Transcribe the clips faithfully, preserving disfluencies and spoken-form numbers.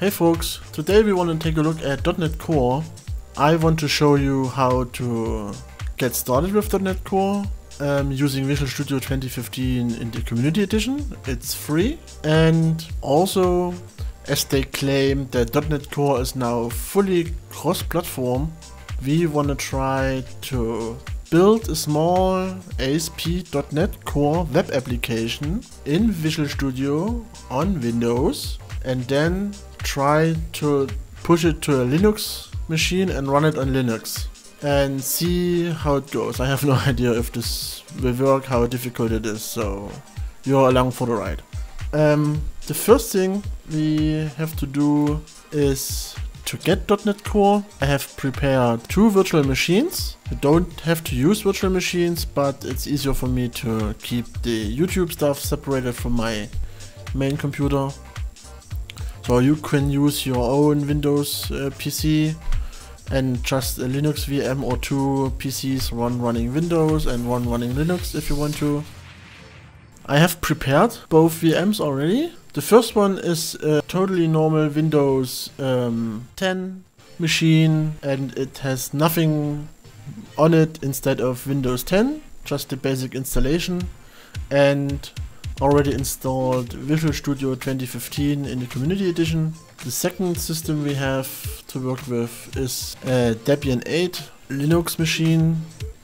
Hey folks, today we want to take a look at dot net Core. I want to show you how to get started with dot net Core um, using Visual Studio twenty fifteen in the Community Edition. It's free, and also as they claim that dot net Core is now fully cross-platform, we want to try to build a small A S P dot net Core web application in Visual Studio on Windows, and then try to push it to a Linux machine and run it on Linux and see how it goes. I have no idea if this will work, how difficult it is, so you're along for the ride. Um, the first thing we have to do is to get dot net Core. I have prepared two virtual machines. You don't have to use virtual machines, but it's easier for me to keep the YouTube stuff separated from my main computer. So you can use your own Windows uh, P C and just a Linux V M or two P Cs, one running Windows and one running Linux if you want to. I have prepared both V Ms already. The first one is a totally normal Windows um, ten machine, and it has nothing on it instead of Windows ten, just the basic installation, and already installed Visual Studio twenty fifteen in the Community Edition. The second system we have to work with is a Debian eight Linux machine.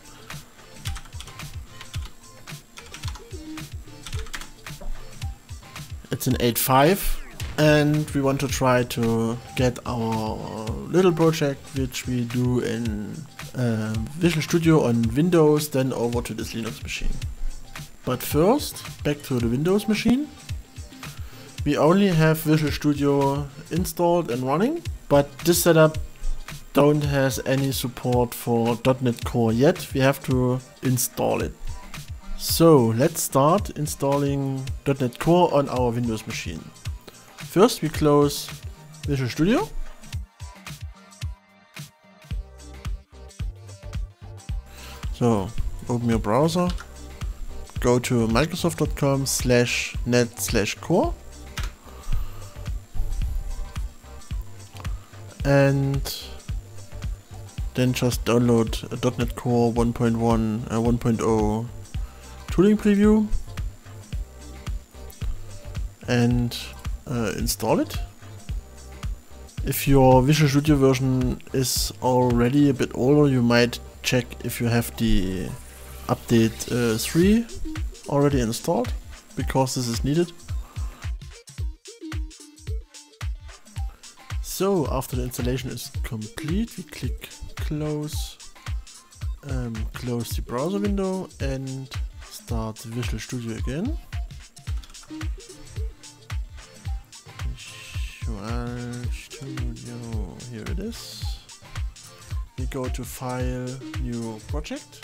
It's an eight point five, and we want to try to get our little project which we do in uh, Visual Studio on Windows then over to this Linux machine. But first, back to the Windows machine. We only have Visual Studio installed and running, but this setup don't has any support for dot net Core yet. We have to install it. So let's start installing dot net Core on our Windows machine. First we close Visual Studio. So open your browser. Go to microsoft.com slash net slash core, and then just download a dot net Core one point one, uh, one point zero tooling preview and uh, install it. If your Visual Studio version is already a bit older, you might check if you have the update uh, three already installed, because this is needed. So after the installation is complete, we click close, um, close the browser window and start Visual Studio again. Visual Studio, here it is. We go to File, New Project.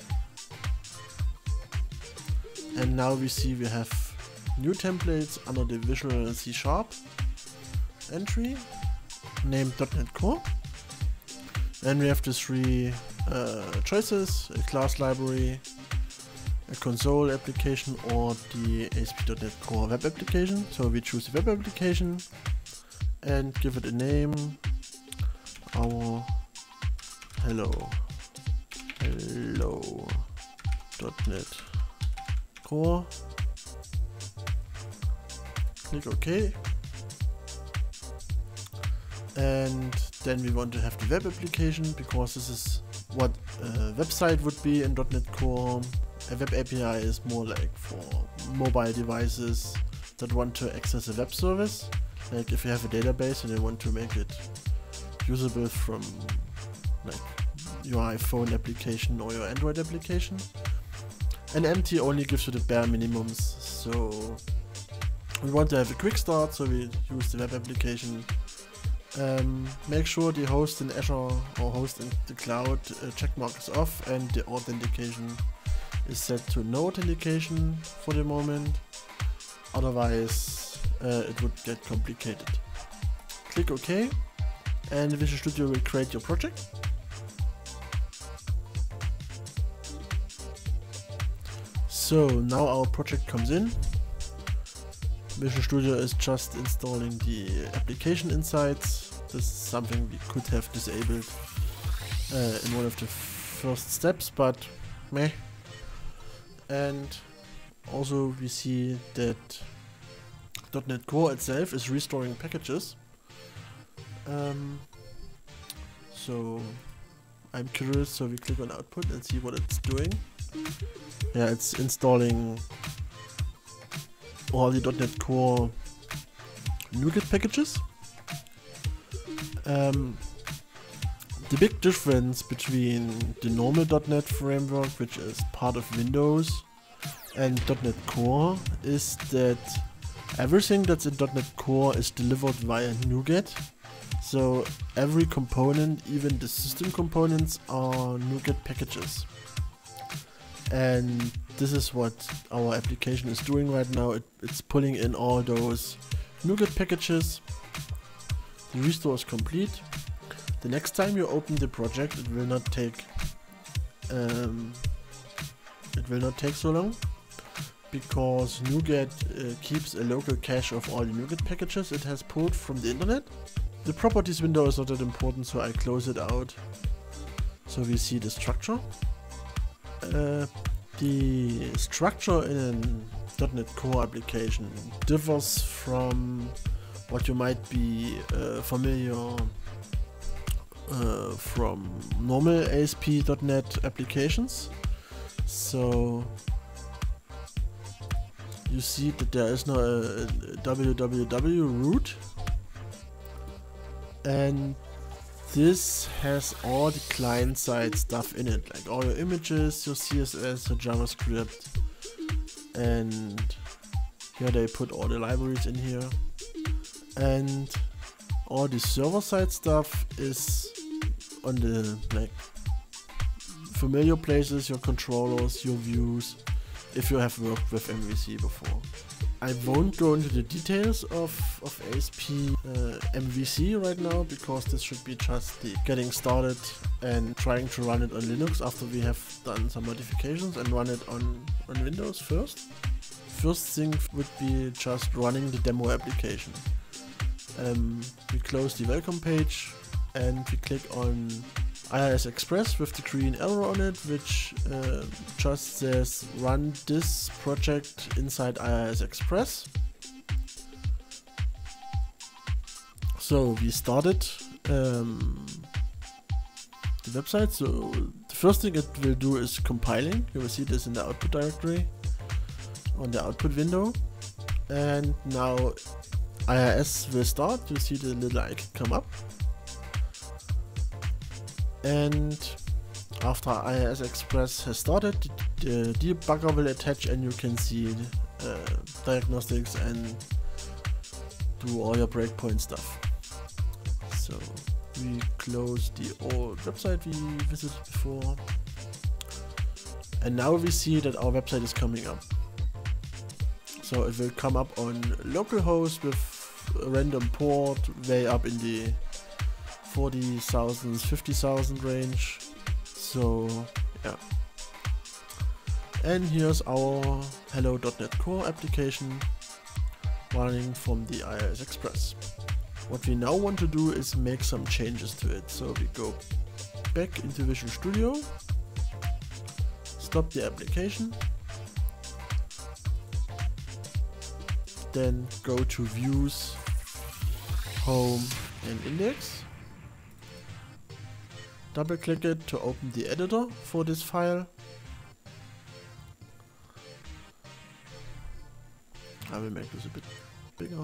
And now we see we have new templates under the Visual C Sharp entry named dot net Core. And we have the three uh, choices: a class library, a console application, or the A S P dot net Core web application. So we choose the web application and give it a name. Our hello hello dot net Core. Click OK, and then we want to have the web application, because this is what a website would be in dot net Core. A web A P I is more like for mobile devices that want to access a web service, like if you have a database and you want to make it usable from like your iPhone application or your Android application. And empty only gives you the bare minimums, so we want to have a quick start, so we use the web application. Um, make sure the host in Azure or host in the cloud uh, checkmark is off, and the authentication is set to no authentication for the moment, otherwise uh, it would get complicated. Click OK, and Visual Studio will create your project. So now our project comes in. Visual Studio is just installing the application insights. This is something we could have disabled uh, in one of the first steps, but meh. And also we see that dot net Core itself is restoring packages. Um, so I'm curious, so we click on output and see what it's doing. Yeah, it's installing all the dot net Core NuGet packages. Um, the big difference between the normal dot net framework, which is part of Windows, and dot net Core is that everything that's in dot net Core is delivered via NuGet. So every component, even the system components, are NuGet packages. And this is what our application is doing right now. It, it's pulling in all those NuGet packages. The restore is complete. The next time you open the project, it will not take um, it will not take so long, because NuGet uh, keeps a local cache of all the NuGet packages it has pulled from the internet. The properties window is not that important, so I close it out. So we see the structure. Uh, the structure in a dot net Core application differs from what you might be uh, familiar uh, from normal A S P dot net applications. So you see that there is no uh, www root, and this has all the client-side stuff in it, like all your images, your C S S, your JavaScript, and here they put all the libraries in here. And all the server-side stuff is on the like familiar places, your controllers, your views, if you have worked with M V C before. I won't go into the details of, of A S P uh, M V C right now, because this should be just the getting started and trying to run it on Linux after we have done some modifications and run it on, on Windows first. First thing would be just running the demo application. Um, we close the welcome page and we click on I I S Express with the green arrow on it, which uh, just says run this project inside I I S Express. So we started um, the website. So the first thing it will do is compiling. You will see this in the output directory on the output window. And now I I S will start. You see the little icon come up. And after I I S Express has started, the debugger will attach and you can see uh, diagnostics and do all your breakpoint stuff. So we close the old website we visited before, and now we see that our website is coming up. So it will come up on localhost with a random port way up in the forty thousand, fifty thousand range. So yeah. And here's our hello dot net Core application running from the I I S Express. What we now want to do is make some changes to it. So we go back into Visual Studio, stop the application, then go to Views, Home and Index. Double click it to open the editor for this file. I will make this a bit bigger.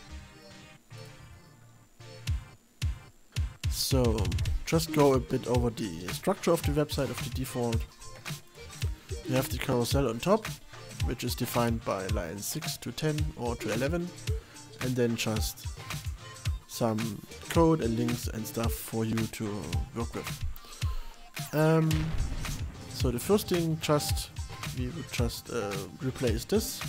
So just go a bit over the structure of the website of the default. You have the carousel on top, which is defined by lines six to ten or to eleven, and then just some code and links and stuff for you to work with. Um, so the first thing, just we would just uh, replace this.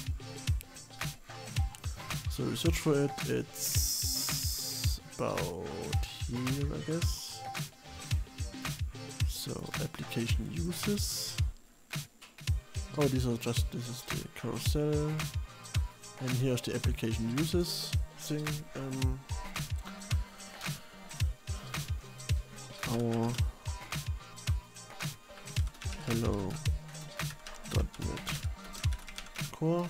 So we search for it. It's about here, I guess. So application uses. Oh, these are just this is the carousel. And here's the application uses thing. Um, our hello dot net core,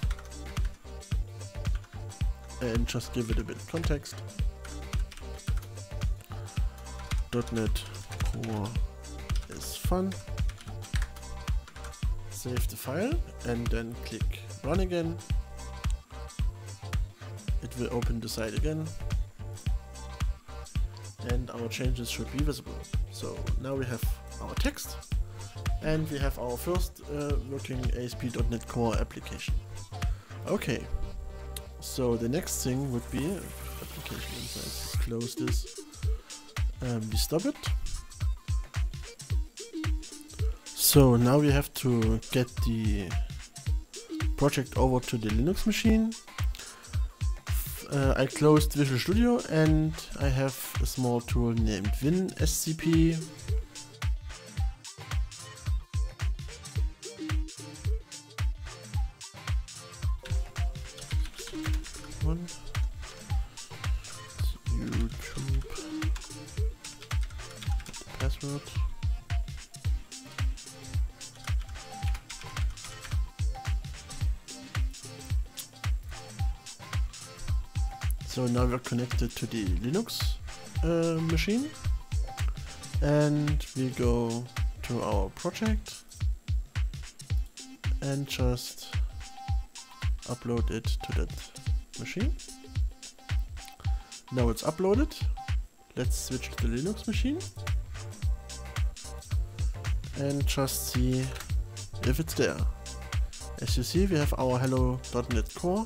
and just give it a bit of context. .NET Core is fun. Save the file and then click run again. It will open the site again and our changes should be visible. So now we have our text and we have our first uh, working A S P dot NET Core application. Okay, so the next thing would be application insights. Close this. Um, we stop it. So now we have to get the project over to the Linux machine. Uh, I closed Visual Studio and I have a small tool named WinSCP. One. YouTube password. So now we're connected to the Linux uh, machine and we go to our project and just upload it to that machine. Now it's uploaded. Let's switch to the Linux machine and just see if it's there. As you see, we have our hello dot NET Core.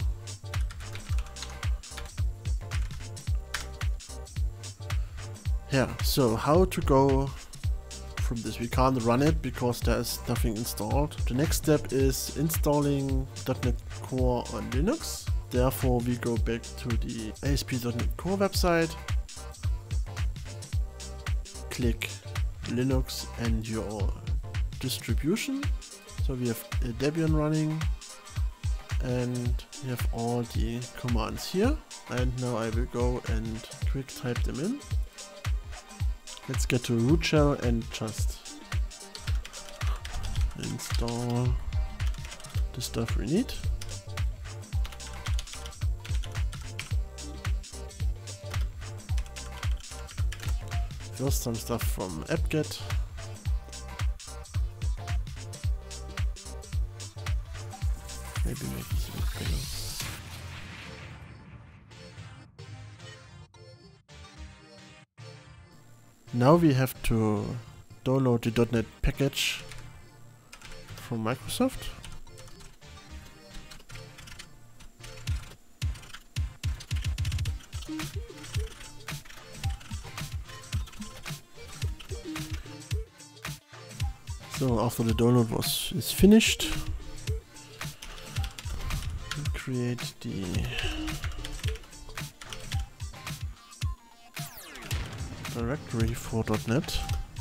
Yeah, so how to go from this? We can't run it because there's nothing installed. The next step is installing .NET Core on Linux. Therefore we go back to the A S P dot NET Core website, click Linux and your distribution. So we have a Debian running and we have all the commands here. And now I will go and quick type them in. Let's get to root shell and just install the stuff we need. First some stuff from apt-get. Maybe make this a bit bigger. Now we have to download the .NET package from Microsoft. So after the download was is finished, we create the directory for .NET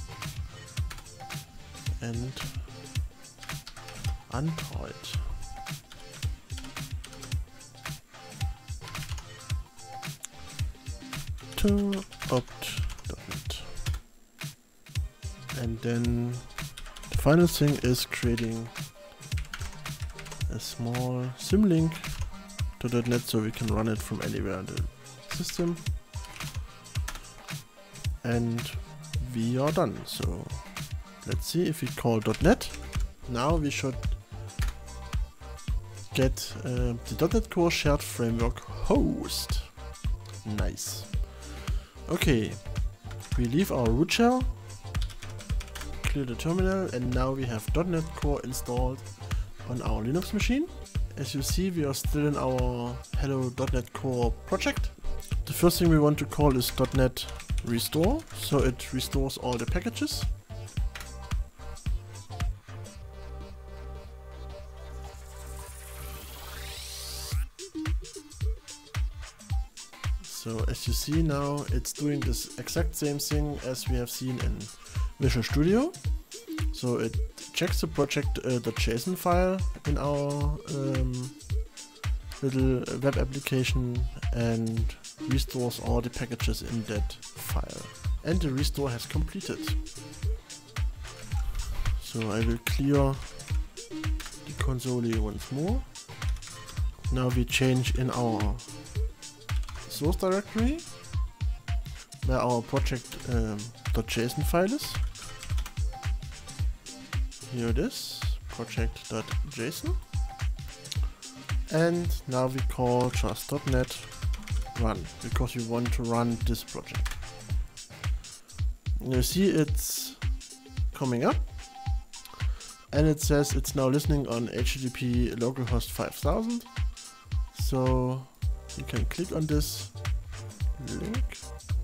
and Android. To opt.NET. And then the final thing is creating a small symlink to .NET so we can run it from anywhere in the system. And we are done. So let's see if we call .NET. Now we should get uh, the .NET Core Shared Framework host. Nice. Okay, we leave our root shell, clear the terminal, and now we have .NET Core installed on our Linux machine. As you see, we are still in our hello dot NET Core project. The first thing we want to call is .NET Restore, so it restores all the packages. So as you see now, it's doing this exact same thing as we have seen in Visual Studio. So it checks the project uh, .json file in our um, little web application and restores all the packages in that file. And the restore has completed. So I will clear the console once more. Now we change in our source directory where our project um, .json file is. Here it is, project.json. And now we call just .net run, because we want to run this project. You see it's coming up, and it says it's now listening on H T T P localhost five thousand. So you can click on this link.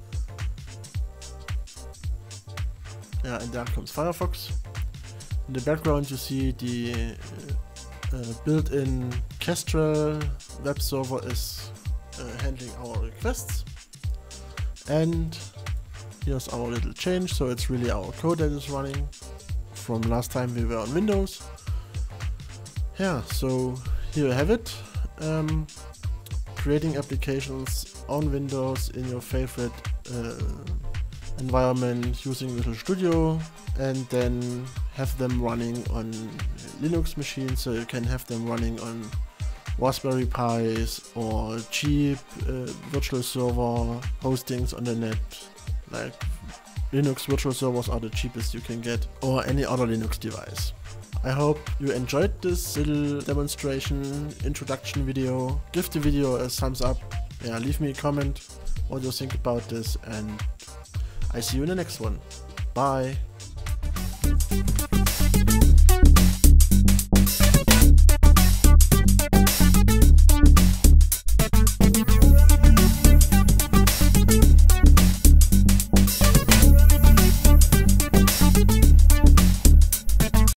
Yeah, and there comes Firefox. In the background you see the uh, uh, built-in Kestrel web server is uh, handling our requests. And here's our little change, so it's really our code that is running. From last time we were on Windows. Yeah, so here you have it. Um, creating applications on Windows in your favorite uh, environment using Visual Studio, and then have them running on Linux machines, so you can have them running on Raspberry Pis or cheap uh, virtual server hostings on the net, like Linux virtual servers are the cheapest you can get, or any other Linux device. I hope you enjoyed this little demonstration introduction video. Give the video a thumbs up. Yeah, leave me a comment what you think about this, and I see you in the next one. Bye.